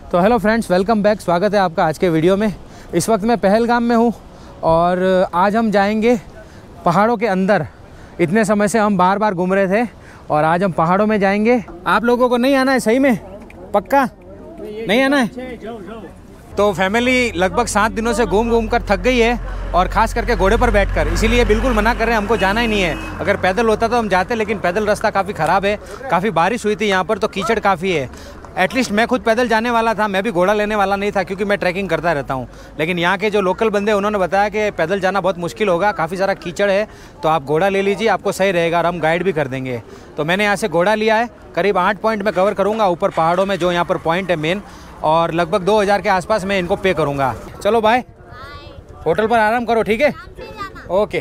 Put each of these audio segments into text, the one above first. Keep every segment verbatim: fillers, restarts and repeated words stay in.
तो hello friends, welcome back. स्वागत है आपका आज के वीडियो में। इस वक्त मैं पहलगाम में हूँ और आज हम जाएंगे पहाड़ों के अंदर। इतने समय से हम बार बार घूम रहे थे और आज हम पहाड़ों में जाएंगे। आप लोगों को नहीं आना है? सही में पक्का नहीं आना है? तो फैमिली लगभग सात दिनों से घूम घूम कर थक गई है और ख़ास करके घोड़े पर बैठकर, इसीलिए बिल्कुल मना कर रहे हैं, हमको जाना ही नहीं है। अगर पैदल होता तो हम जाते, लेकिन पैदल रास्ता काफ़ी ख़राब है, काफ़ी बारिश हुई थी यहाँ पर तो कीचड़ काफ़ी है। एटलीस्ट मैं खुद पैदल जाने वाला था, मैं भी घोड़ा लेने वाला नहीं था क्योंकि मैं ट्रैकिंग करता रहता हूँ। लेकिन यहाँ के जो लोकल बंदे उन्होंने बताया कि पैदल जाना बहुत मुश्किल होगा, काफ़ी सारा कीचड़ है, तो आप घोड़ा ले लीजिए, आपको सही रहेगा और हम गाइड भी कर देंगे। तो मैंने यहाँ से घोड़ा लिया है। करीब आठ पॉइंट मैं कवर करूँगा ऊपर पहाड़ों में, जो यहाँ पर पॉइंट है मेन, और लगभग दो हज़ार के आसपास मैं इनको पे करूँगा। चलो बाय, होटल पर आराम करो, ठीक है? ओके।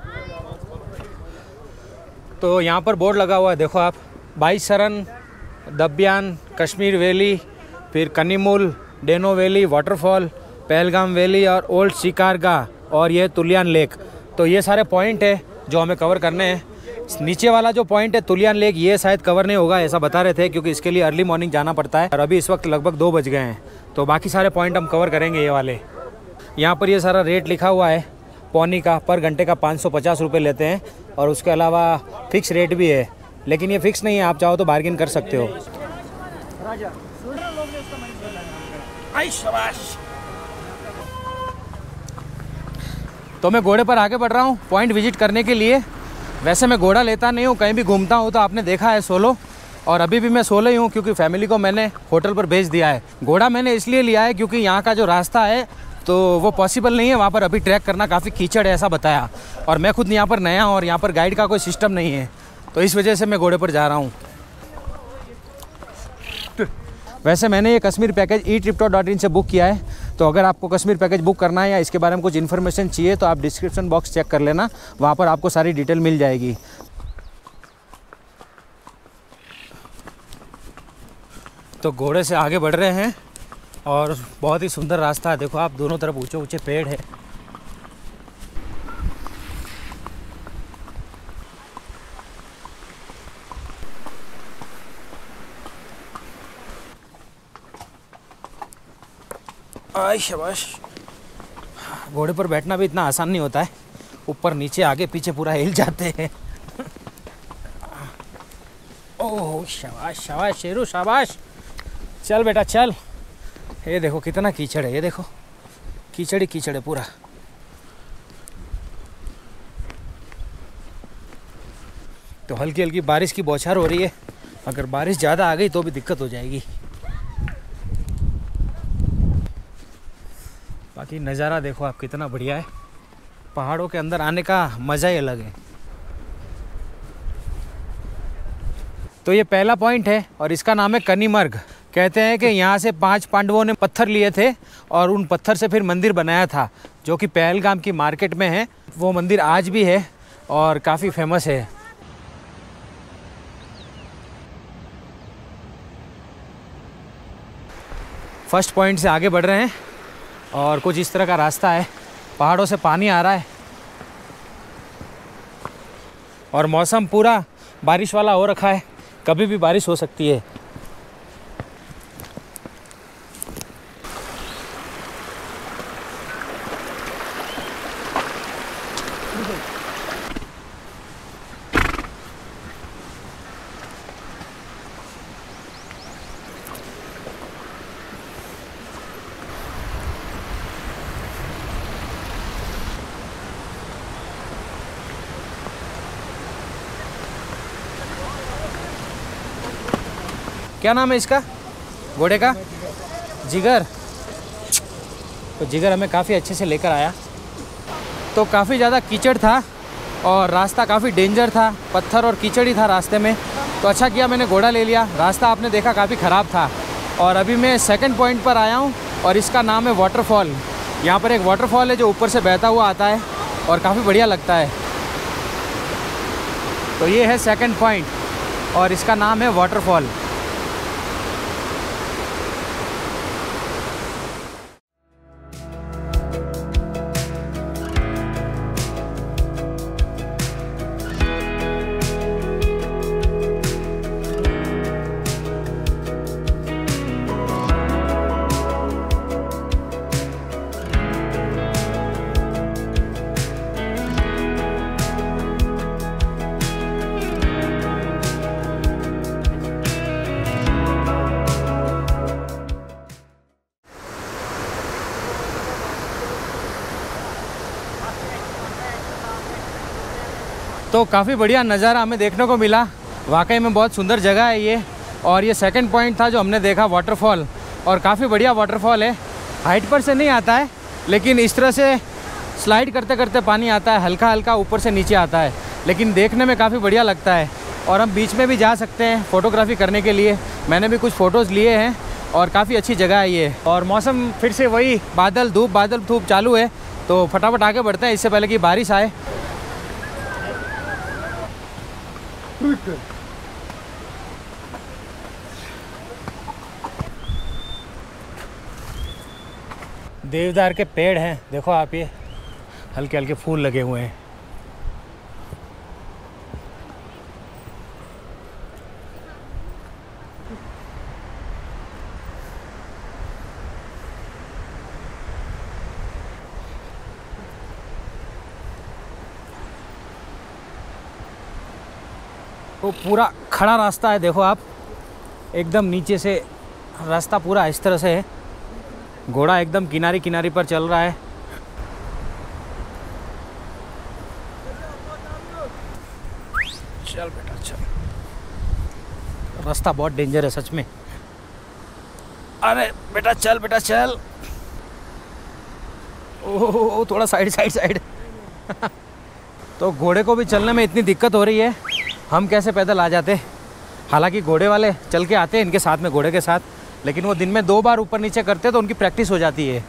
तो यहाँ पर बोर्ड लगा हुआ है, देखो आप, बाईसरन, दब्यान, कश्मीर वैली, फिर कनीमुल, डेनो वैली, वाटरफॉल, पहलगाम वैली और ओल्ड शिकारगा, और ये तुलियान लेक। तो ये सारे पॉइंट है जो हमें कवर करने हैं। नीचे वाला जो पॉइंट है तुलियान लेक, ये शायद कवर नहीं होगा ऐसा बता रहे थे, क्योंकि इसके लिए अर्ली मॉर्निंग जाना पड़ता है और अभी इस वक्त लगभग दो बज गए हैं। तो बाकी सारे पॉइंट हम कवर करेंगे ये वाले। यहाँ पर ये सारा रेट लिखा हुआ है, पौनी का पर घंटे का पाँच सौ पचास रुपये लेते हैं और उसके अलावा फिक्स रेट भी है, लेकिन ये फिक्स नहीं है, आप चाहो तो बार्गेन कर सकते हो। तो मैं घोड़े पर आगे बढ़ रहा हूँ पॉइंट विजिट करने के लिए। वैसे मैं घोड़ा लेता नहीं हूँ, कहीं भी घूमता हूँ तो आपने देखा है सोलो, और अभी भी मैं सोलो ही हूँ क्योंकि फैमिली को मैंने होटल पर भेज दिया है। घोड़ा मैंने इसलिए लिया है क्योंकि यहाँ का जो रास्ता है तो वो पॉसिबल नहीं है, वहाँ पर अभी ट्रैक करना काफ़ी कीचड़ है ऐसा बताया, और मैं खुद यहाँ पर नया हूँ और यहाँ पर गाइड का कोई सिस्टम नहीं है, तो इस वजह से मैं घोड़े पर जा रहा हूँ। वैसे मैंने ये Kashmir package e Tripto dot in से बुक किया है, तो अगर आपको कश्मीर पैकेज बुक करना है या इसके बारे में कुछ इन्फॉर्मेशन चाहिए तो आप डिस्क्रिप्शन बॉक्स चेक कर लेना, वहाँ पर आपको सारी डिटेल मिल जाएगी। तो घोड़े से आगे बढ़ रहे हैं और बहुत ही सुंदर रास्ता है, देखो आप, दोनों तरफ ऊंचे ऊंचे पेड़ है। आय शाबाश। घोड़े पर बैठना भी इतना आसान नहीं होता है, ऊपर नीचे आगे पीछे पूरा हिल जाते हैं। ओह शाबाश शाबाश शेरू शाबाश, चल बेटा चल। ये देखो कितना कीचड़ है, ये देखो कीचड़ ही कीचड़ है पूरा। तो हल्की हल्की बारिश की बौछार हो रही है, अगर बारिश ज़्यादा आ गई तो भी दिक्कत हो जाएगी। बाकी नज़ारा देखो आप कितना बढ़िया है, पहाड़ों के अंदर आने का मज़ा ही अलग है। तो ये पहला पॉइंट है और इसका नाम है कनीमर्ग। कहते हैं कि यहाँ से पांच पांडवों ने पत्थर लिए थे और उन पत्थर से फिर मंदिर बनाया था, जो कि पहलगाम की मार्केट में है। वो मंदिर आज भी है और काफ़ी फेमस है। फर्स्ट पॉइंट से आगे बढ़ रहे हैं और कुछ इस तरह का रास्ता है, पहाड़ों से पानी आ रहा है और मौसम पूरा बारिश वाला हो रखा है, कभी भी बारिश हो सकती है। क्या नाम है इसका घोड़े का? जिगर। तो जिगर हमें काफ़ी अच्छे से लेकर आया। तो काफ़ी ज़्यादा कीचड़ था और रास्ता काफ़ी डेंजर था, पत्थर और कीचड़ ही था रास्ते में, तो अच्छा किया मैंने घोड़ा ले लिया। रास्ता आपने देखा काफ़ी ख़राब था। और अभी मैं सेकंड पॉइंट पर आया हूँ और इसका नाम है वाटरफॉल। यहाँ पर एक वाटरफॉल है जो ऊपर से बहता हुआ आता है और काफ़ी बढ़िया लगता है। तो ये है सेकंड पॉइंट और इसका नाम है वाटरफॉल। तो काफ़ी बढ़िया नज़ारा हमें देखने को मिला। वाकई में बहुत सुंदर जगह है ये। और ये सेकंड पॉइंट था जो हमने देखा, वाटरफॉल, और काफ़ी बढ़िया वाटरफॉल है। हाइट पर से नहीं आता है, लेकिन इस तरह से स्लाइड करते करते पानी आता है, हल्का हल्का ऊपर से नीचे आता है, लेकिन देखने में काफ़ी बढ़िया लगता है। और हम बीच में भी जा सकते हैं फ़ोटोग्राफी करने के लिए। मैंने भी कुछ फ़ोटोज़ लिए हैं और काफ़ी अच्छी जगह है ये। और मौसम फिर से वही बादल धूप बादल धूप चालू है, तो फटाफट आगे बढ़ते हैं इससे पहले कि बारिश आए। देवदार के पेड़ हैं, देखो आप, ये हल्के हल्के फूल लगे हुए हैं। वो पूरा खड़ा रास्ता है, देखो आप, एकदम नीचे से रास्ता पूरा इस तरह से है। घोड़ा एकदम किनारे किनारे पर चल रहा है। चल बेटा चल, रास्ता बहुत डेंजर है सच में। अरे बेटा चल, बेटा चल। ओह थोड़ा साइड साइड साइड। तो घोड़े को भी चलने में इतनी दिक्कत हो रही है, हम कैसे पैदल आ जाते। हालांकि घोड़े वाले चल के आते हैं इनके साथ में, घोड़े के साथ, लेकिन वो दिन में दो बार ऊपर नीचे करते तो उनकी प्रैक्टिस हो जाती है।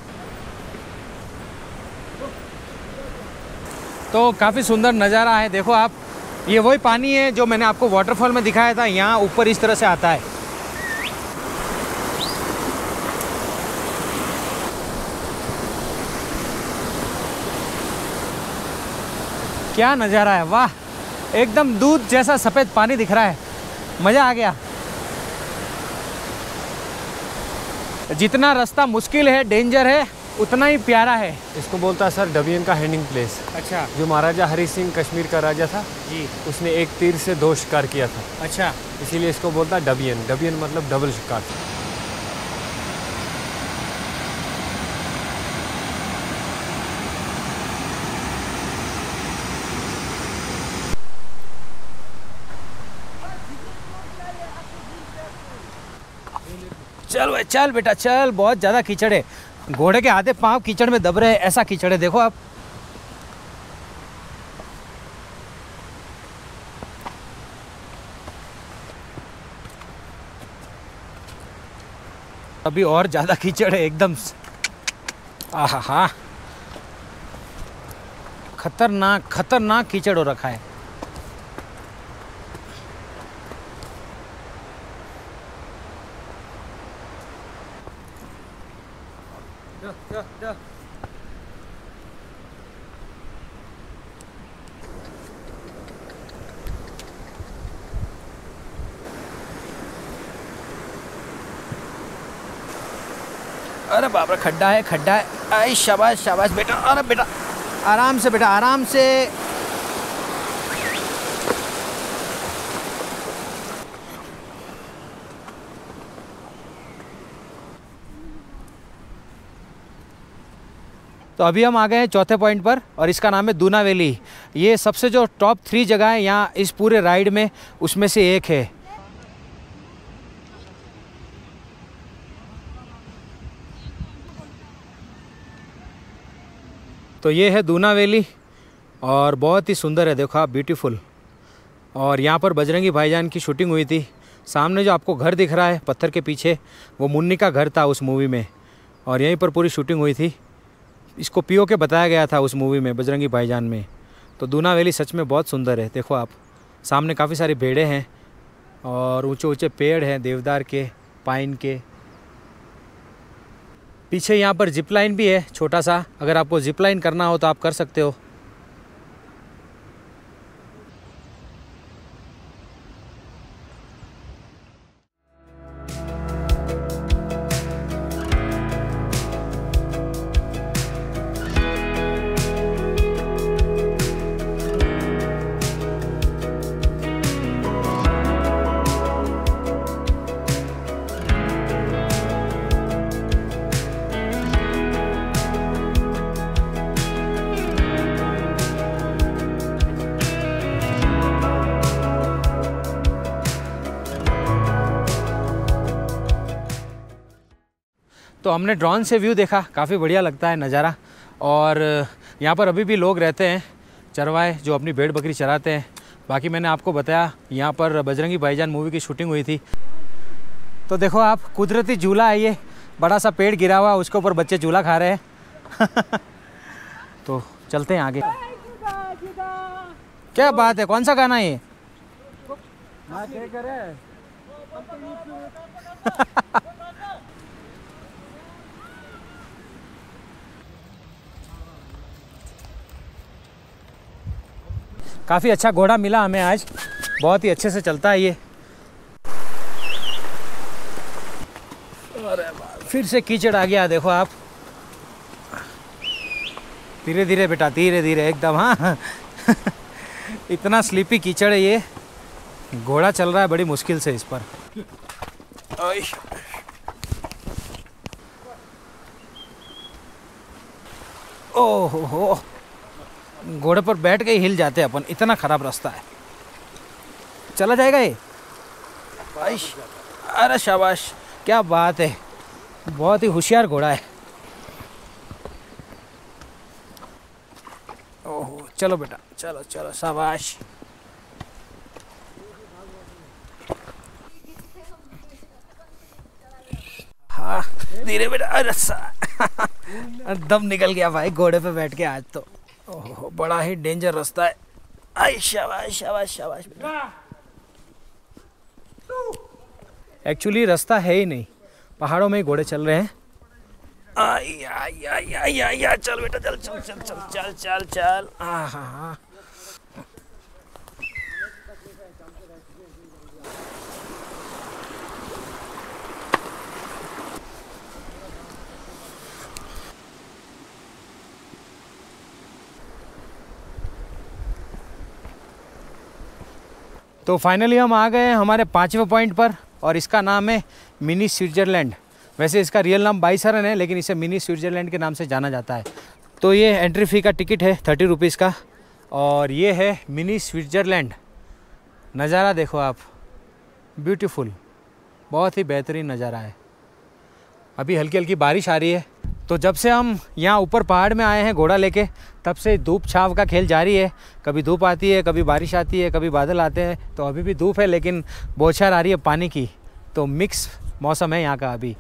तो काफ़ी सुंदर नज़ारा है, देखो आप। ये वही पानी है जो मैंने आपको वाटरफॉल में दिखाया था, यहाँ ऊपर इस तरह से आता है। क्या नज़ारा है, वाह! एकदम दूध जैसा सफ़ेद पानी दिख रहा है, मज़ा आ गया। जितना रास्ता मुश्किल है, डेंजर है, उतना ही प्यारा है। इसको बोलता है सर डबियन का हैंडिंग प्लेस। अच्छा। जो महाराजा हरि सिंह कश्मीर का राजा था जी, उसने एक तीर से दो शिकार किया था। अच्छा, इसीलिए इसको बोलता है डबियन। डबियन मतलब डबल शिकार। चल भाई चल बेटा चल, बहुत ज़्यादा कीचड़ है। घोड़े के आधे पाँव कीचड़ में दब रहे हैं, ऐसा कीचड़ है, देखो आप। अभी और ज़्यादा कीचड़ है एकदम। आहा हा, खतरनाक खतरनाक कीचड़ हो रखा है। जा, जा, जा। अरे बाप रे, खड्डा है खड्डा है। आई शाबाश शाबाश बेटा, अरे बेटा आराम से बेटा आराम से। तो अभी हम आ गए हैं चौथे पॉइंट पर, और इसका नाम है दूना वैली। ये सबसे जो टॉप थ्री जगह है यहाँ इस पूरे राइड में, उसमें से एक है। तो ये है दूना वैली और बहुत ही सुंदर है, देखो आप, ब्यूटीफुल। और यहाँ पर बजरंगी भाईजान की शूटिंग हुई थी। सामने जो आपको घर दिख रहा है पत्थर के पीछे, वो मुन्नी का घर था उस मूवी में, और यहीं पर पूरी शूटिंग हुई थी। इसको पीओ के बताया गया था उस मूवी में, बजरंगी भाईजान में। तो दूना वैली सच में बहुत सुंदर है, देखो आप। सामने काफ़ी सारी भेड़ें हैं और ऊंचे ऊंचे पेड़ हैं देवदार के, पाइन के। पीछे यहाँ पर जिप लाइन भी है छोटा सा, अगर आपको जिप लाइन करना हो तो आप कर सकते हो। तो हमने ड्रोन से व्यू देखा, काफ़ी बढ़िया लगता है नज़ारा। और यहाँ पर अभी भी लोग रहते हैं चरवाए जो अपनी भेड़ बकरी चराते हैं। बाकी मैंने आपको बताया यहाँ पर बजरंगी भाईजान मूवी की शूटिंग हुई थी। तो देखो आप, कुदरती झूला है ये, बड़ा सा पेड़ गिरा हुआ, उसके ऊपर बच्चे झूला खा रहे हैं। तो चलते हैं आगे। क्या बात है, कौन सा गाना है ये? काफ़ी अच्छा घोड़ा मिला हमें आज, बहुत ही अच्छे से चलता है ये। अरे फिर से कीचड़ आ गया, देखो आप। धीरे धीरे बेटा, धीरे धीरे एकदम। हाँ इतना स्लीपी कीचड़ है ये, घोड़ा चल रहा है बड़ी मुश्किल से इस पर। ओह हो, घोड़े पर बैठ के ही हिल जाते हैं अपन, इतना ख़राब रास्ता है। चला जाएगा ये? अरे शाबाश, क्या बात है, बहुत ही होशियार घोड़ा है। ओहो, चलो बेटा, चलो चलो, शाबाश। हाँ धीरे बेटा। अरे दम निकल गया भाई घोड़े पे बैठ के आज तो। ओहो, बड़ा ही डेंजर रास्ता है। आई शाबाश शाबाश शाबाश बेटा। एक्चुअली रास्ता है ही नहीं, पहाड़ों में ही घोड़े चल रहे हैं। आई आई आई आई आई आई, चल बेटा चल चल चल चल चल चल चल। हाँ हाँ हाँ, तो फाइनली हम आ गए हमारे पाँचवें पॉइंट पर, और इसका नाम है मिनी स्विट्ज़रलैंड। वैसे इसका रियल नाम बाईसरन है, लेकिन इसे मिनी स्विट्ज़रलैंड के नाम से जाना जाता है। तो ये एंट्री फ़ी का टिकट है थर्टी रुपीज़ का, और ये है मिनी स्विट्ज़रलैंड। नज़ारा देखो आप, ब्यूटीफुल, बहुत ही बेहतरीन नज़ारा है। अभी हल्की हल्की बारिश आ रही है। तो जब से हम यहाँ ऊपर पहाड़ में आए हैं घोड़ा लेके, तब से धूप छाँव का खेल जारी है। कभी धूप आती है, कभी बारिश आती है, कभी बादल आते हैं। तो अभी भी धूप है, लेकिन बौछार आ रही है पानी की, तो मिक्स मौसम है यहाँ का अभी।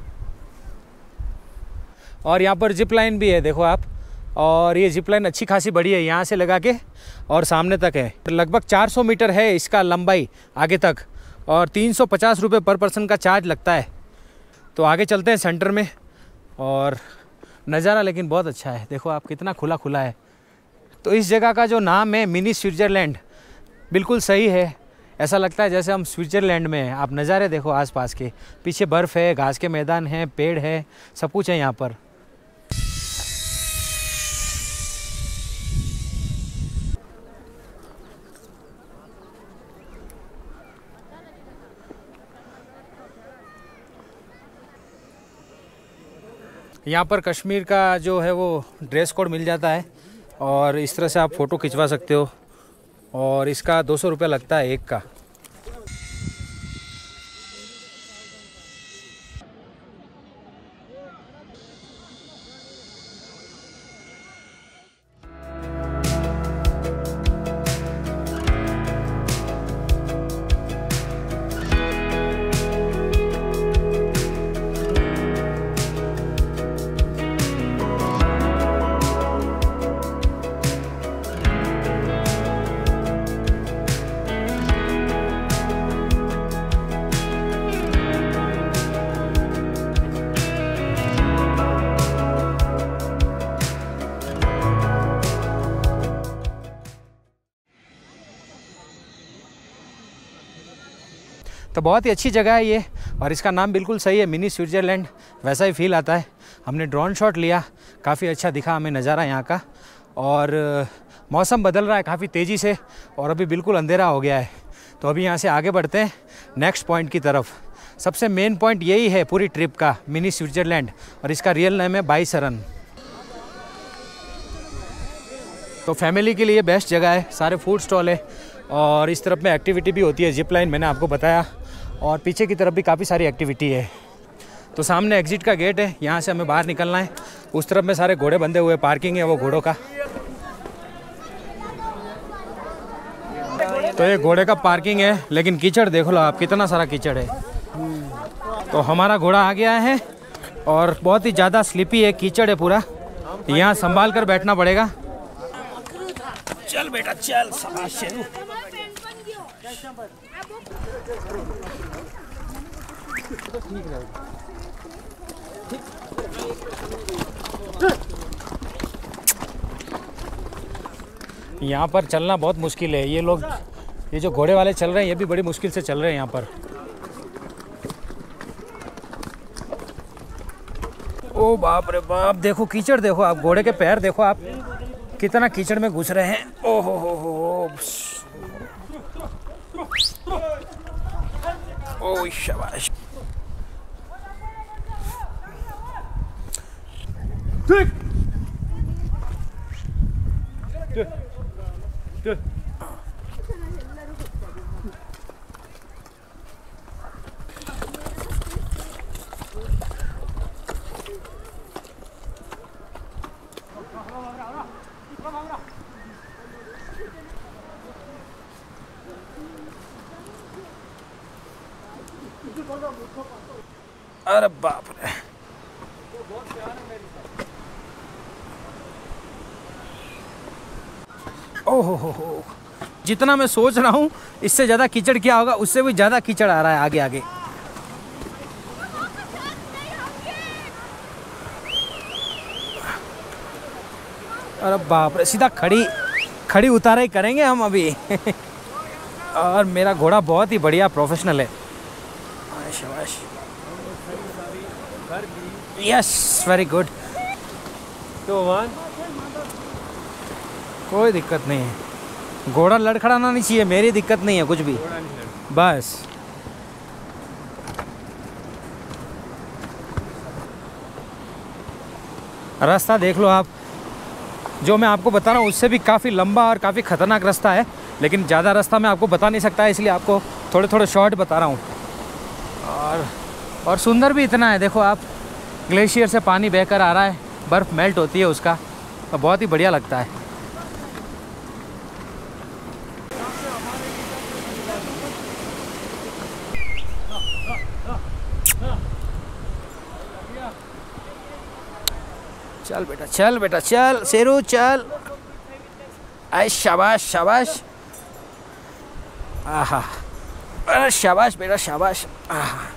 और यहाँ पर जिप लाइन भी है, देखो आप। और ये जिप लाइन अच्छी खासी बड़ी है, यहाँ से लगा के और सामने तक है। लगभग चार सौ मीटर है इसका लंबाई आगे तक, और तीन सौ पचास रुपये पर पर्सन का चार्ज लगता है। तो आगे चलते हैं सेंटर में। और नज़ारा लेकिन बहुत अच्छा है, देखो आप कितना खुला खुला है। तो इस जगह का जो नाम है मिनी स्विट्ज़रलैंड, बिल्कुल सही है। ऐसा लगता है जैसे हम स्विट्ज़रलैंड में हैं। आप नज़ारे देखो आसपास के, पीछे बर्फ़ है, घास के मैदान हैं, पेड़ है, सब कुछ है यहाँ पर। यहाँ पर कश्मीर का जो है वो ड्रेस कोड मिल जाता है, और इस तरह से आप फ़ोटो खिंचवा सकते हो। और इसका दो सौ रुपये लगता है एक का। तो बहुत ही अच्छी जगह है ये, और इसका नाम बिल्कुल सही है, मिनी स्विट्ज़रलैंड। वैसा ही फील आता है। हमने ड्रोन शॉट लिया, काफ़ी अच्छा दिखा हमें नज़ारा यहाँ का। और मौसम बदल रहा है काफ़ी तेज़ी से, और अभी बिल्कुल अंधेरा हो गया है। तो अभी यहाँ से आगे बढ़ते हैं नेक्स्ट पॉइंट की तरफ। सबसे मेन पॉइंट यही है पूरी ट्रिप का, मिनी स्विट्ज़रलैंड, और इसका रियल नेम है बाईसरन। तो फैमिली के लिए बेस्ट जगह है, सारे फूड स्टॉल है, और इस तरफ में एक्टिविटी भी होती है, जिप लाइन मैंने आपको बताया, और पीछे की तरफ भी काफ़ी सारी एक्टिविटी है। तो सामने एग्जिट का गेट है, यहाँ से हमें बाहर निकलना है। उस तरफ में सारे घोड़े बंधे हुए, पार्किंग है वो घोड़ों का। तो ये घोड़े का पार्किंग है, लेकिन कीचड़ देख लो आप, कितना सारा कीचड़ है। तो हमारा घोड़ा आ गया है और बहुत ही ज़्यादा स्लिपी है, कीचड़ है पूरा, यहाँ संभाल कर बैठना पड़ेगा। चल बेटा चल, शाबाश शेरू। यहाँ पर चलना बहुत मुश्किल है। ये लोग, ये जो घोड़े वाले चल रहे हैं, ये भी बड़ी मुश्किल से चल रहे हैं यहाँ पर। ओ बाप रे बाप, देखो कीचड़, देखो आप, घोड़े के पैर देखो आप, कितना कीचड़ में घुस रहे हैं। ओ हो हो हो, ओ शाबाश। अरे बाप रे, ओहो हो हो, जितना मैं सोच रहा हूँ इससे ज़्यादा कीचड़ क्या होगा, उससे भी ज़्यादा कीचड़ आ रहा है आगे आगे। अरे बाप रे, सीधा खड़ी खड़ी उतारा ही करेंगे हम अभी। और मेरा घोड़ा बहुत ही बढ़िया प्रोफेशनल है। शाबाश, यस वेरी गुड। तो वन, कोई दिक्कत नहीं है, घोड़ा लड़खड़ाना नहीं चाहिए, मेरी दिक्कत नहीं है कुछ भी, बस। रास्ता देख लो आप, जो मैं आपको बता रहा हूँ उससे भी काफ़ी लंबा और काफ़ी ख़तरनाक रास्ता है, लेकिन ज़्यादा रास्ता मैं आपको बता नहीं सकता, इसलिए आपको थोड़े थोड़े शॉर्ट बता रहा हूँ। और और सुंदर भी इतना है, देखो आप, ग्लेशियर से पानी बहकर आ रहा है, बर्फ़ मेल्ट होती है उसका, तो बहुत ही बढ़िया लगता है। चल बेटा चल, बेटा चल शेरू चल। आए शाबाश शाबाश, आहा, अरे शाबाश बेटा शाबाश। आहा,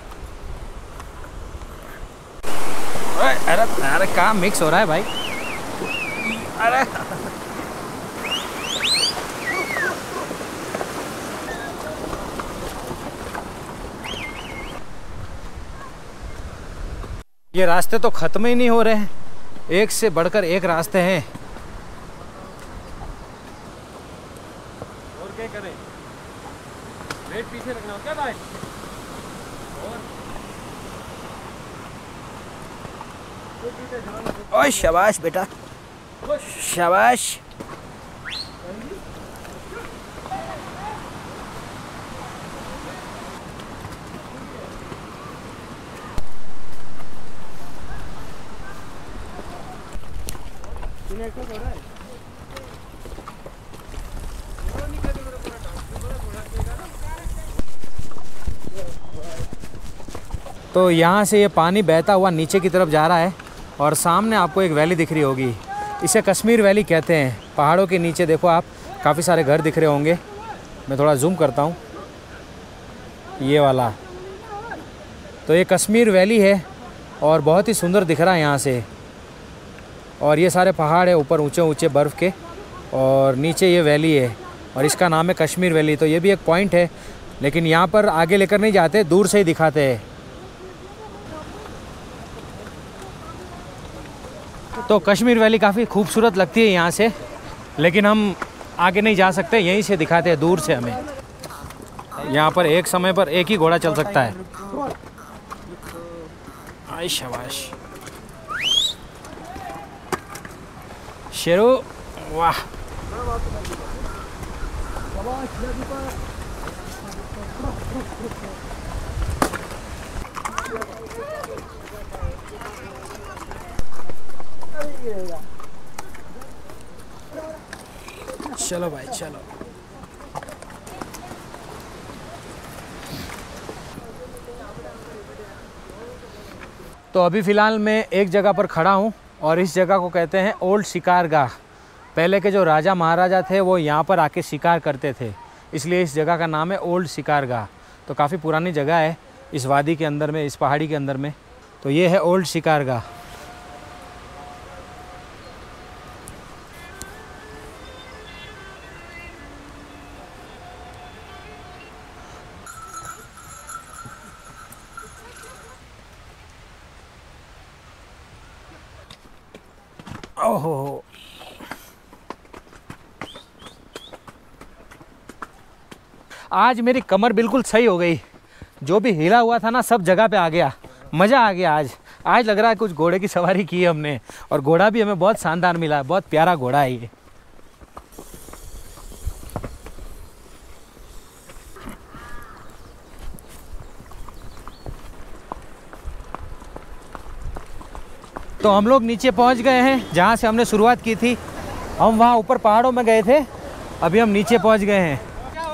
अरे अरे काम मिक्स हो रहा है भाई। अरे ये रास्ते तो खत्म ही नहीं हो रहे हैं, एक से बढ़कर एक रास्ते हैं। और क्या करें, वेट पीछे रखना क्या भाई। ओए शाबाश बेटा शाबाश। तो यहाँ से ये पानी बहता हुआ नीचे की तरफ जा रहा है और सामने आपको एक वैली दिख रही होगी, इसे कश्मीर वैली कहते हैं। पहाड़ों के नीचे देखो आप, काफ़ी सारे घर दिख रहे होंगे, मैं थोड़ा जूम करता हूँ, ये वाला। तो ये कश्मीर वैली है और बहुत ही सुंदर दिख रहा है यहाँ से। और ये सारे पहाड़ है ऊपर ऊंचे ऊंचे बर्फ़ के, और नीचे ये वैली है और इसका नाम है कश्मीर वैली। तो ये भी एक पॉइंट है, लेकिन यहाँ पर आगे लेकर नहीं जाते, दूर से ही दिखाते हैं। तो कश्मीर वैली काफ़ी खूबसूरत लगती है यहाँ से, लेकिन हम आगे नहीं जा सकते, यहीं से दिखाते हैं दूर से हमें। यहाँ पर एक समय पर एक ही घोड़ा चल सकता है। आई शाबाश शेरू, वाह। चलो भाई चलो। तो अभी फ़िलहाल मैं एक जगह पर खड़ा हूँ और इस जगह को कहते हैं ओल्ड शिकारगाह। पहले के जो राजा महाराजा थे वो यहाँ पर आके शिकार करते थे, इसलिए इस जगह का नाम है ओल्ड शिकारगाह। तो काफ़ी पुरानी जगह है इस वादी के अंदर में, इस पहाड़ी के अंदर में। तो ये है ओल्ड शिकारगाह। ओहो, आज मेरी कमर बिल्कुल सही हो गई। जो भी हिला हुआ था ना सब जगह पे आ गया, मज़ा आ गया। आज आज लग रहा है कुछ घोड़े की सवारी की हमने, और घोड़ा भी हमें बहुत शानदार मिला, बहुत प्यारा घोड़ा है ये। तो हम लोग नीचे पहुंच गए हैं जहां से हमने शुरुआत की थी। हम वहां ऊपर पहाड़ों में गए थे, अभी हम नीचे पहुंच गए हैं।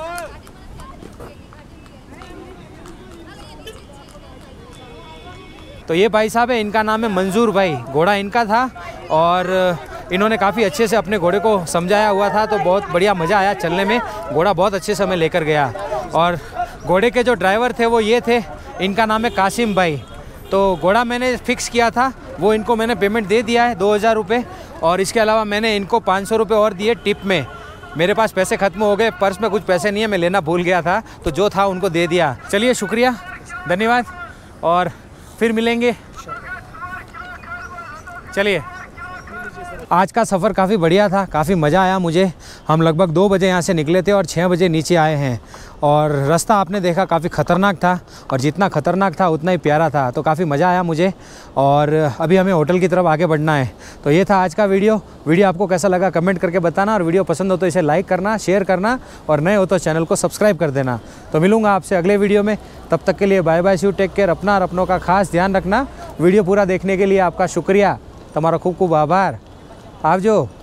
तो ये भाई साहब है, इनका नाम है मंजूर भाई। घोड़ा इनका था और इन्होंने काफ़ी अच्छे से अपने घोड़े को समझाया हुआ था, तो बहुत बढ़िया मज़ा आया चलने में। घोड़ा बहुत अच्छे से हमें लेकर गया। और घोड़े के जो ड्राइवर थे वो ये थे, इनका नाम है कासिम भाई। तो घोड़ा मैंने फ़िक्स किया था, वो इनको मैंने पेमेंट दे दिया है दो हज़ार रुपये, और इसके अलावा मैंने इनको पाँच सौ रुपये और दिए टिप में। मेरे पास पैसे ख़त्म हो गए, पर्स में कुछ पैसे नहीं है, मैं लेना भूल गया था, तो जो था उनको दे दिया। चलिए शुक्रिया, धन्यवाद, और फिर मिलेंगे। चलिए, आज का सफ़र काफ़ी बढ़िया था, काफ़ी मज़ा आया मुझे। हम लगभग दो बजे यहाँ से निकले थे और छः बजे नीचे आए हैं। और रास्ता आपने देखा काफ़ी ख़तरनाक था, और जितना ख़तरनाक था उतना ही प्यारा था। तो काफ़ी मज़ा आया मुझे, और अभी हमें होटल की तरफ आगे बढ़ना है। तो ये था आज का वीडियो। वीडियो आपको कैसा लगा कमेंट करके बताना, और वीडियो पसंद हो तो इसे लाइक करना, शेयर करना, और नए हो तो चैनल को सब्सक्राइब कर देना। तो मिलूँगा आपसे अगले वीडियो में, तब तक के लिए bye bye, see you, take care. अपना और अपनों का खास ध्यान रखना। वीडियो पूरा देखने के लिए आपका शुक्रिया, तुम्हारा खूब खूब आभार। आप जो